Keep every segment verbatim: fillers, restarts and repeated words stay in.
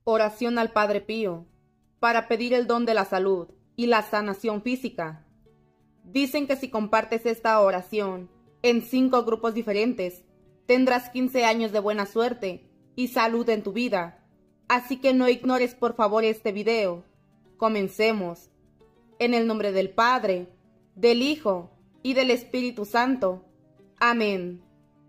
Oración al Padre Pío, para pedir el don de la salud y la sanación física. Dicen que si compartes esta oración en cinco grupos diferentes, tendrás quince años de buena suerte y salud en tu vida. Así que no ignores por favor este video. Comencemos. En el nombre del Padre, del Hijo y del Espíritu Santo. Amén.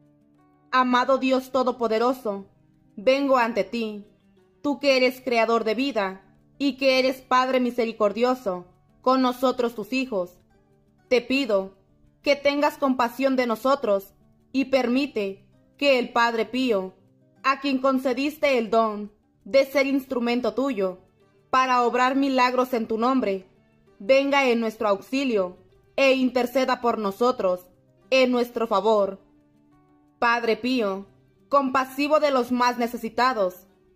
Amado Dios Todopoderoso, vengo ante ti, tú que eres creador de vida y que eres Padre misericordioso con nosotros tus hijos. Te pido que tengas compasión de nosotros y permite que el Padre Pío, a quien concediste el don de ser instrumento tuyo para obrar milagros en tu nombre, venga en nuestro auxilio e interceda por nosotros en nuestro favor. Padre Pío, compasivo de los más necesitados,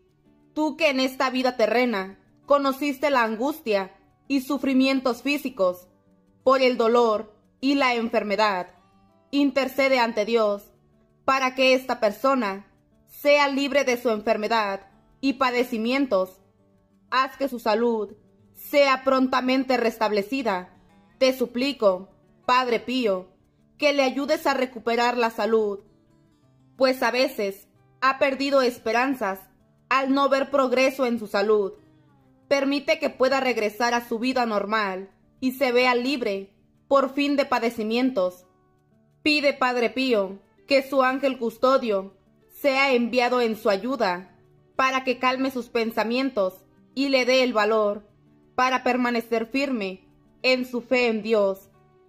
tú que en esta vida terrena conociste la angustia y sufrimientos físicos por el dolor y la enfermedad, intercede ante Dios para que esta persona sea libre de su enfermedad y padecimientos. Haz que su salud sea prontamente restablecida. Te suplico, Padre Pío, que le ayudes a recuperar la salud, pues a veces ha perdido esperanzas al no ver progreso en su salud. Permite que pueda regresar a su vida normal y se vea libre por fin de padecimientos. Pide, Padre Pío, que su ángel custodio sea enviado en su ayuda para que calme sus pensamientos y le dé el valor para permanecer firme en su fe en Dios,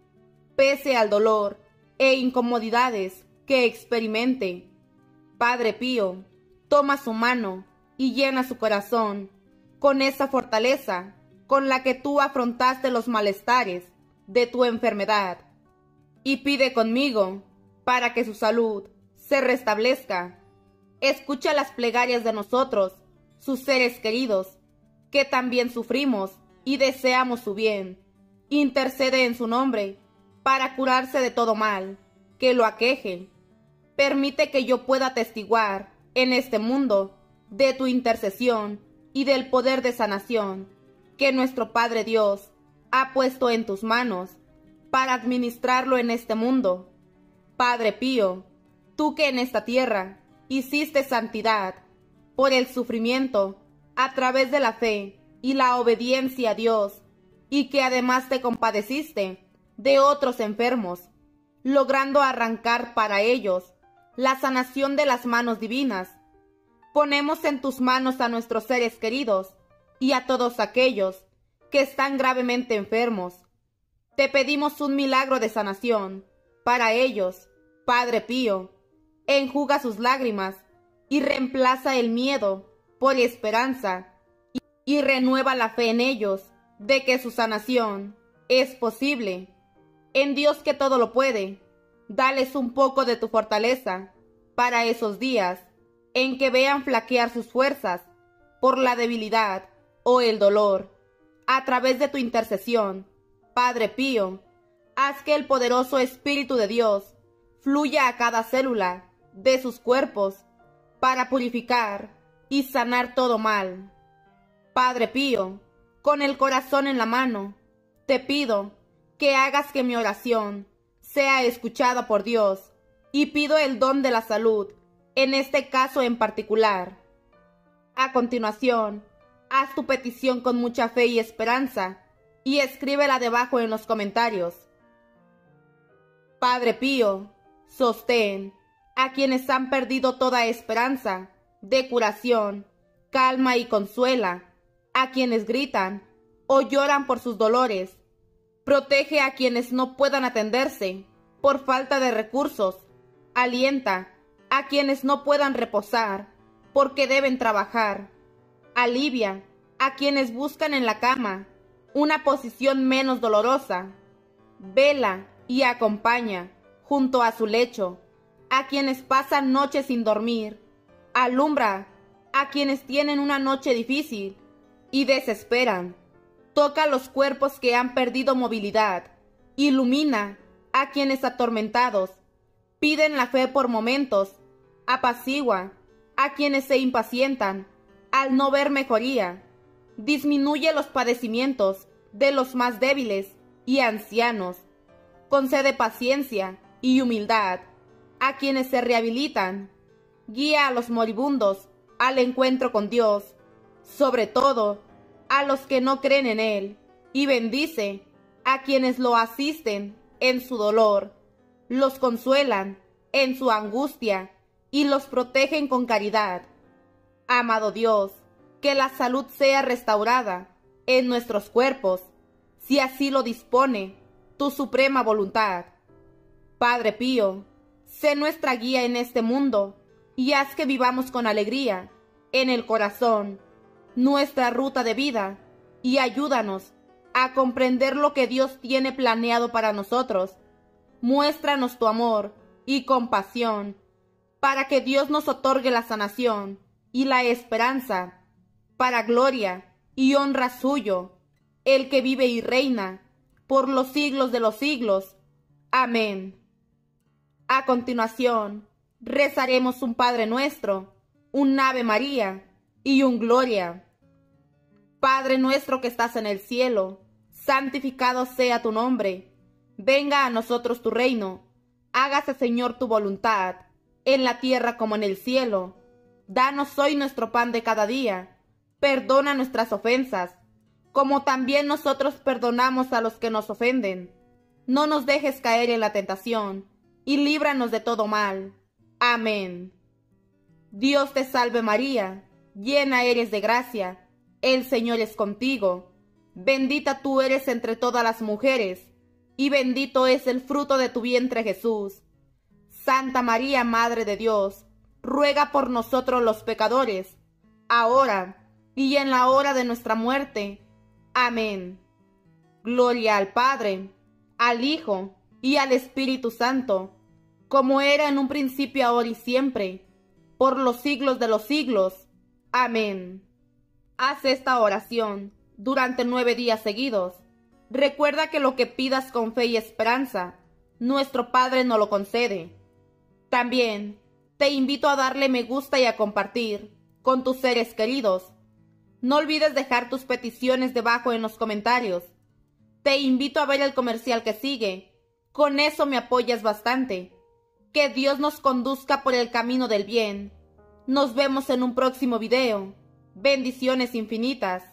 pese al dolor e incomodidades que experimente. Padre Pío, toma su mano y llena su corazón con esa fortaleza con la que tú afrontaste los malestares de tu enfermedad, y pide conmigo para que su salud se restablezca. Escucha las plegarias de nosotros, sus seres queridos, que también sufrimos y deseamos su bien. Intercede en su nombre para curarse de todo mal que lo aqueje. Permite que yo pueda atestiguar en este mundo de tu intercesión y del poder de sanación que nuestro Padre Dios ha puesto en tus manos para administrarlo en este mundo. Padre Pío, tú que en esta tierra hiciste santidad por el sufrimiento a través de la fe y la obediencia a Dios, y que además te compadeciste de otros enfermos, logrando arrancar para ellos la sanación de las manos divinas. Ponemos en tus manos a nuestros seres queridos y a todos aquellos que están gravemente enfermos. Te pedimos un milagro de sanación para ellos. Padre Pío, enjuga sus lágrimas y reemplaza el miedo por esperanza y, y renueva la fe en ellos de que su sanación es posible. En Dios que todo lo puede, dales un poco de tu fortaleza para esos días en que vean flaquear sus fuerzas por la debilidad o el dolor. A través de tu intercesión, Padre Pío, haz que el poderoso Espíritu de Dios fluya a cada célula de sus cuerpos para purificar y sanar todo mal. Padre Pío, con el corazón en la mano, te pido que hagas que mi oración sea escuchada por Dios, y pido el don de la salud en este caso en particular. A continuación, haz tu petición con mucha fe y esperanza y escríbela debajo en los comentarios. Padre Pío, sostén a quienes han perdido toda esperanza de curación, calma y consuela a quienes gritan o lloran por sus dolores. Protege a quienes no puedan atenderse por falta de recursos. Alienta a quienes no puedan reposar porque deben trabajar. Alivia a quienes buscan en la cama una posición menos dolorosa. Vela y acompaña junto a su lecho a quienes pasan noches sin dormir. Alumbra a quienes tienen una noche difícil y desesperan. Toca los cuerpos que han perdido movilidad. Ilumina a quienes atormentados piden la fe por momentos. Apacigua a quienes se impacientan al no ver mejoría. Disminuye los padecimientos de los más débiles y ancianos. Concede paciencia y humildad a quienes se rehabilitan. Guía a los moribundos al encuentro con Dios, sobre todo a los que no creen en Él, y bendice a quienes lo asisten en su dolor, los consuelan en su angustia y los protegen con caridad. Amado Dios, que la salud sea restaurada en nuestros cuerpos, si así lo dispone tu suprema voluntad. Padre Pío, sé nuestra guía en este mundo y haz que vivamos con alegría en el corazón nuestra ruta de vida, y ayúdanos a comprender lo que Dios tiene planeado para nosotros. Muéstranos tu amor y compasión para que Dios nos otorgue la sanación y la esperanza, para gloria y honra suyo, el que vive y reina por los siglos de los siglos. Amén. A continuación, rezaremos un Padre Nuestro, un Ave María y un Gloria. Padre nuestro que estás en el cielo, santificado sea tu nombre. Venga a nosotros tu reino. Hágase, Señor, tu voluntad, en la tierra como en el cielo. Danos hoy nuestro pan de cada día. Perdona nuestras ofensas, como también nosotros perdonamos a los que nos ofenden. No nos dejes caer en la tentación, y líbranos de todo mal. Amén. Dios te salve María, llena eres de gracia, el Señor es contigo. Bendita tú eres entre todas las mujeres, y bendito es el fruto de tu vientre Jesús. Santa María, Madre de Dios, ruega por nosotros los pecadores, ahora y en la hora de nuestra muerte. Amén. Gloria al Padre, al Hijo y al Espíritu Santo, como era en un principio, ahora y siempre, por los siglos de los siglos. Amén. Haz esta oración durante nueve días seguidos. Recuerda que lo que pidas con fe y esperanza, nuestro Padre nos lo concede. También te invito a darle me gusta y a compartir con tus seres queridos. No olvides dejar tus peticiones debajo en los comentarios. Te invito a ver el comercial que sigue. Con eso me apoyas bastante. Que Dios nos conduzca por el camino del bien. Nos vemos en un próximo video. Bendiciones infinitas.